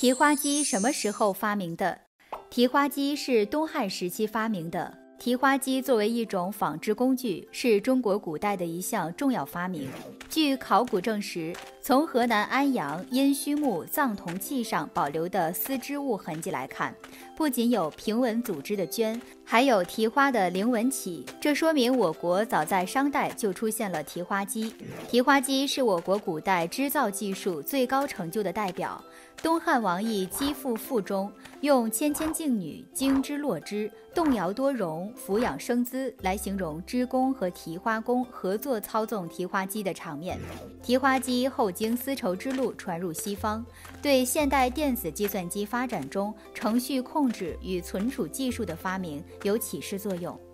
提花机什么时候发明的？提花机是东汉时期发明的。提花机作为一种纺织工具，是中国古代的一项重要发明。据考古证实，从河南安阳殷墟墓藏铜器上保留的丝织物痕迹来看，不仅有平纹组织的绢，还有提花的菱纹起，这说明我国早在商代就出现了提花机。提花机是我国古代织造技术最高成就的代表。东汉王奕《箕赋赋》中用谦谦静女，精织络织，动摇多容，抚养生姿来形容织工和提花工合作操纵提花机的场面。提花机后经丝绸之路传入西方，对现代电子计算机发展中程序控制与存储技术的发明有启示作用。